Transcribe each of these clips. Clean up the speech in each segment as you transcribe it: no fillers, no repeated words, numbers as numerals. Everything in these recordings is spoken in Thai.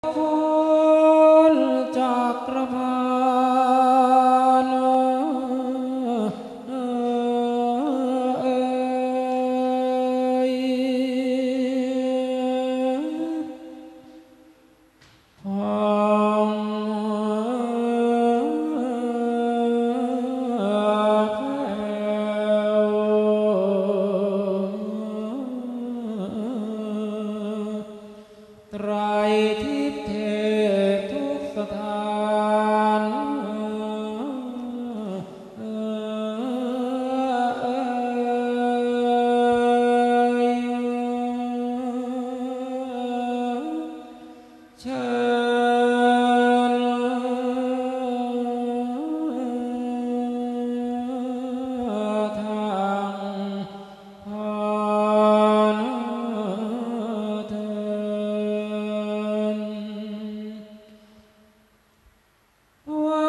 คนจักรพรรดิไตรทิพย์เทพทุกสถานเชิญทางพานเถิดไว้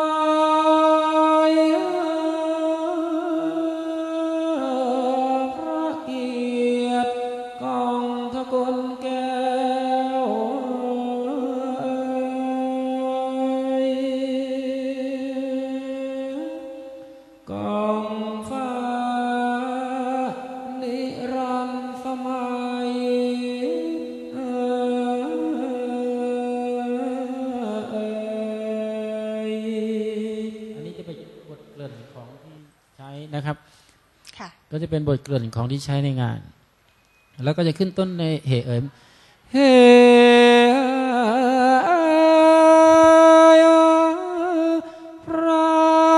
พระเกียรติกองทกลแก้วกองฟ้านิรันดร์สมัยอันนี้จะเป็นบทเกริ่นของที่ใช้นะครับก็จะเป็นบทเกริ่นของที่ใช้ในงาน แล้วก็จะขึ้นต้นในเฮเอิมเฮพระ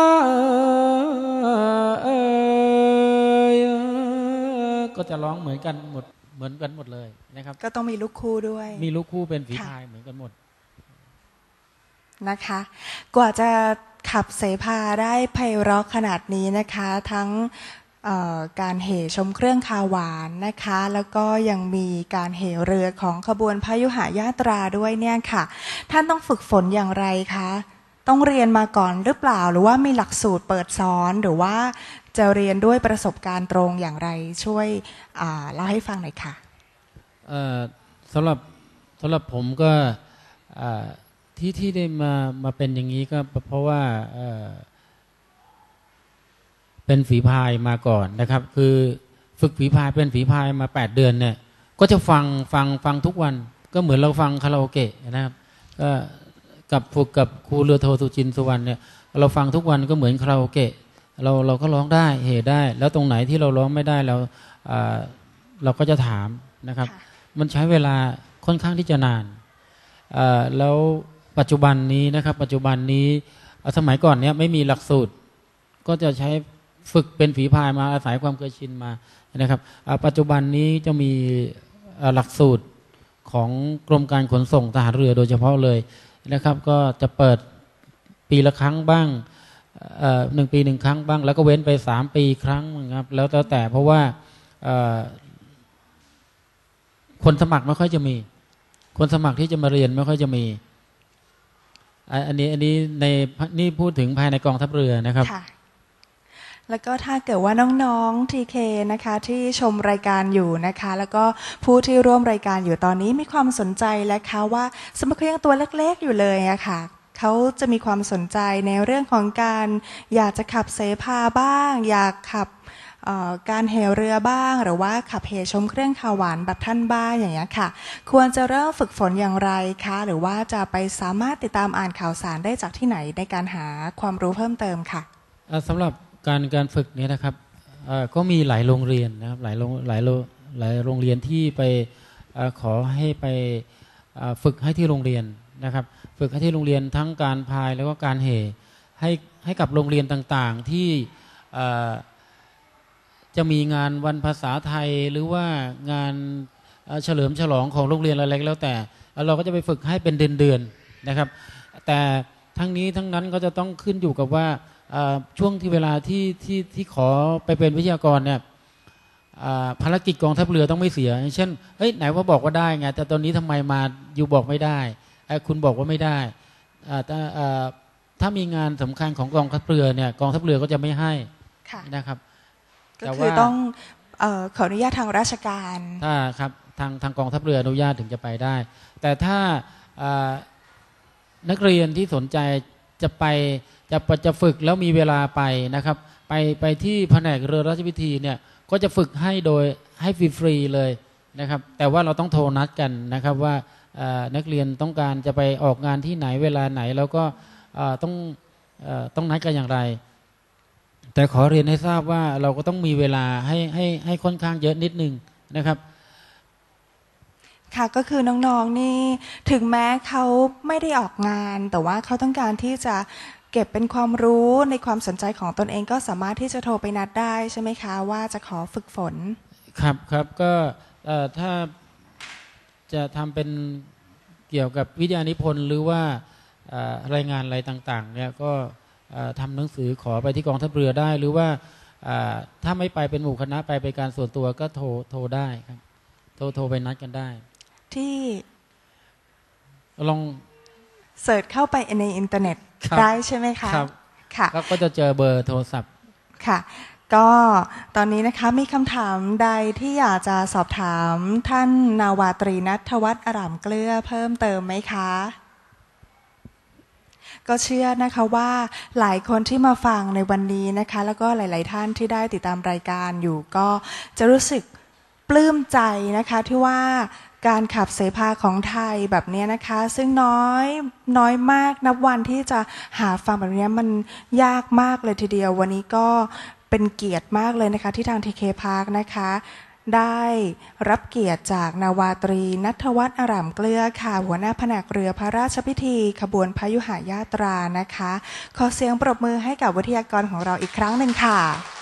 ก็จะร้องเหมือนกันหมดเลยนะครับก็ต้องมีลูกคู่ด้วยมีลูกคู่เป็นฝีพายเหมือนกันหมดนะคะกว่าจะขับเสภาได้ไพเราะขนาดนี้นะคะทั้งการเหชมเครื่องคาวหวานนะคะแล้วก็ยังมีการเหเรือของขบวนพยุหญาตราด้วยเนี่ยค่ะท่านต้องฝึกฝนอย่างไรคะต้องเรียนมาก่อนหรือเปล่าหรือว่ามีหลักสูตรเปิดสอนหรือว่าจะเรียนด้วยประสบการณ์ตรงอย่างไรช่วยเล่าให้ฟังหน่อยค่ะสำหรับผมก็ที่ได้มาเป็นอย่างนี้ก็เพราะว่าเป็นฝีพายมาก่อนนะครับคือฝึกฝีพายเป็นฝีพายมา8 เดือนเนี่ยก็จะฟังทุกวันก็เหมือนเราฟังคาราโอเกะนะครับก็กับฝึกกับครูเรือโทสุจินสุวรรณเนี่ยเราฟังทุกวันก็เหมือนคาราโอเกะเราก็ร้องได้เฮได้แล้วตรงไหนที่เราร้องไม่ได้เราก็จะถามนะครับมันใช้เวลาค่อนข้างที่จะนานแล้วปัจจุบันนี้นะครับสมัยก่อนเนี้ยไม่มีหลักสูตรก็จะใช้ฝึกเป็นฝีพายมาอาศัยความเคยชินมานะครับปัจจุบันนี้จะมีหลักสูตรของกรมการขนส่งทหารเรือโดยเฉพาะเลยนะครับก็จะเปิดปีละครั้งบ้าง1 ปี 1 ครั้งบ้างแล้วก็เว้นไป3 ปีครั้งนะครับแล้วแต่เพราะว่าคนสมัครไม่ค่อยจะมีคนสมัครที่จะมาเรียนไม่ค่อยจะมีอันนี้นี่พูดถึงภายในกองทัพเรือนะครับแล้วก็ถ้าเกิดว่าน้องๆทีเคนะคะที่ชมรายการอยู่นะคะแล้วก็ผู้ที่ร่วมรายการอยู่ตอนนี้มีความสนใจแล้วคะว่าสมมติเขายังตัวเล็กๆอยู่เลยอะค่ะเขาจะมีความสนใจในเรื่องของการอยากจะขับเสภาบ้างอยากขับการเหเรือบ้างหรือว่าขับเหชมเครื่องคาวหวานแบบท่านบ้างอย่างเงี้ยค่ะควรจะเริ่มฝึกฝนอย่างไรคะหรือว่าจะไปสามารถติดตามอ่านข่าวสารได้จากที่ไหนในการหาความรู้เพิ่มเติมค่ะสำหรับการฝึกนี้นะครับก็มีหลายโรงเรียนนะครับหลายโรงเรียนที่ไปขอให้ไปฝึกให้ที่โรงเรียนนะครับฝึกให้ที่โรงเรียนทั้งการพายแล้วก็การเหให้กับโรงเรียนต่างๆที่จะมีงานวันภาษาไทยหรือว่างานเฉลิมฉลองของโรงเรียนอะไรแล้วแต่เราก็จะไปฝึกให้เป็นเดือนๆนะครับแต่ทั้งนี้ทั้งนั้นก็จะต้องขึ้นอยู่กับว่าช่วงที่เวลาที่ขอไปเป็นวิทยากรเนี่ยภารกิจกองทัพเรือต้องไม่เสียเช่นไหนว่าบอกว่าได้ไงแต่ตอนนี้ทำไมมาอยู่บอกไม่ได้คุณบอกว่าไม่ได้ถ้ามีงานสำคัญของกองทัพเรือเนี่ยกองทัพเรือก็จะไม่ให้นะครับก็คือต้องขออนุญาตทางราชการถ้าครับทางกองทัพเรืออนุญาตถึงจะไปได้แต่ถ้านักเรียนที่สนใจจะไปจะฝึกแล้วมีเวลาไปนะครับไปที่แผนกเรือราชพิธีเนี่ยก็จะฝึกให้โดยให้ฟรีๆเลยนะครับแต่ว่าเราต้องโทรนัดกันนะครับว่านักเรียนต้องการจะไปออกงานที่ไหนเวลาไหนแล้วก็ต้องนัดกันอย่างไรแต่ขอเรียนให้ทราบว่าเราก็ต้องมีเวลาให้ค่อนข้างเยอะนิดนึงนะครับค่ะก็คือน้องๆนี่ถึงแม้เขาไม่ได้ออกงานแต่ว่าเขาต้องการที่จะเก็บเป็นความรู้ในความสนใจของตนเองก็สามารถที่จะโทรไปนัดได้ใช่ไหมคะว่าจะขอฝึกฝนครับก็ถ้าจะทำเป็นเกี่ยวกับวิทยานิพนธ์หรือว่ารายงานอะไรต่างๆเนี่ยก็ทำหนังสือขอไปที่กองทัพเรือได้หรือว่าถ้าไม่ไปเป็นหมู่คณะไปการส่วนตัวก็โทรได้ครับโทรไปนัดกันได้ที่ลองเสิร์ชเข้าไปในอินเทอร์เน็ตได้ใช่ไหมคะครับค่ะก็จะเจอเบอร์โทรศัพท์ค่ะก็ตอนนี้นะคะมีคำถามใดที่อยากจะสอบถามท่านนาวาตรีณัฐวัฒน์อร่ามเกลือเพิ่มเติมไหมคะก็เชื่อนะคะว่าหลายคนที่มาฟังในวันนี้นะคะแล้วก็หลายๆท่านที่ได้ติดตามรายการอยู่ก็จะรู้สึกปลื้มใจนะคะที่ว่าการขับเสภาของไทยแบบนี้นะคะซึ่งน้อยมากนับวันที่จะหาฟังแบบนี้มันยากมากเลยทีเดียววันนี้ก็เป็นเกียรติมากเลยนะคะที่ทาง TK Park นะคะได้รับเกียรติจากนาวาตรีณัฐวัฒน์อร่ามเกลือค่ะหัวหน้าแผนกเรือพระราชพิธีขบวนพยุหญาตรานะคะขอเสียงปรบมือให้กับวิทยากรของเราอีกครั้งหนึ่งค่ะ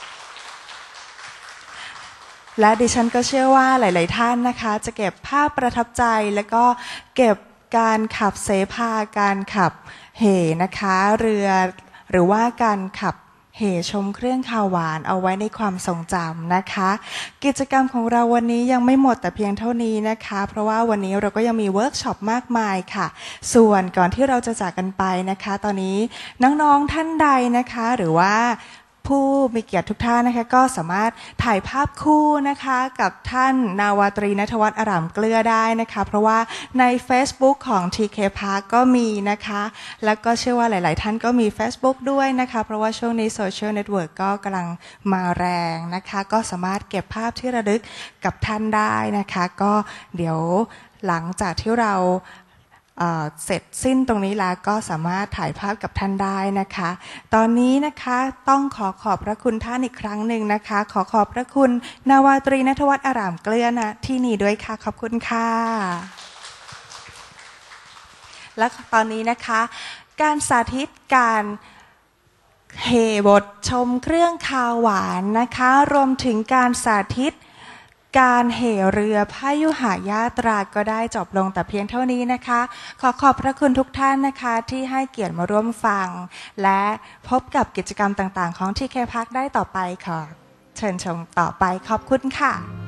และดิฉันก็เชื่อว่าหลายๆท่านนะคะจะเก็บภาพประทับใจแล้วก็เก็บการขับเสภาการขับเหนะคะเรือหรือว่าการขับเหชมเครื่องคาวหวานเอาไว้ในความทรงจำนะคะกิจกรรมของเราวันนี้ยังไม่หมดแต่เพียงเท่านี้นะคะเพราะว่าวันนี้เราก็ยังมีเวิร์กช็อปมากมายค่ะส่วนก่อนที่เราจะจากกันไปนะคะตอนนี้น้องๆท่านใดนะคะหรือว่าผู้มีเกียรติทุกท่านนะคะก็สามารถถ่ายภาพคู่นะคะกับท่านนาวาตรีณัฐวัฒน์อร่ามเกลือได้นะคะเพราะว่าใน Facebook ของ TK Park ก็มีนะคะแล้วก็เชื่อว่าหลายๆท่านก็มี Facebook ด้วยนะคะเพราะว่าช่วงนี้โซเชียลเน็ตเวิร์กก็กำลังมาแรงนะคะก็สามารถเก็บภาพที่ระลึกกับท่านได้นะคะก็เดี๋ยวหลังจากที่เราเสร็จสิ้นตรงนี้แล้วก็สามารถถ่ายภาพกับท่านได้นะคะตอนนี้นะคะต้องขอบพระคุณท่านอีกครั้งหนึ่งนะคะขอบพระคุณนาวาตรีณัฐวัฒน์อร่ามเกลือนะที่นี่ด้วยค่ะขอบคุณค่ะและตอนนี้นะคะการสาธิตการเหบดชมเครื่องคาวหวานนะคะรวมถึงการสาธิตการเหเรือพยุหญาตราก็ได้จบลงแต่เพียงเท่านี้นะคะขอบพระคุณทุกท่านนะคะที่ให้เกียรติมาร่วมฟังและพบกับกิจกรรมต่างๆของ TK Park ได้ต่อไปค่ะเชิญชมต่อไปขอบคุณค่ะ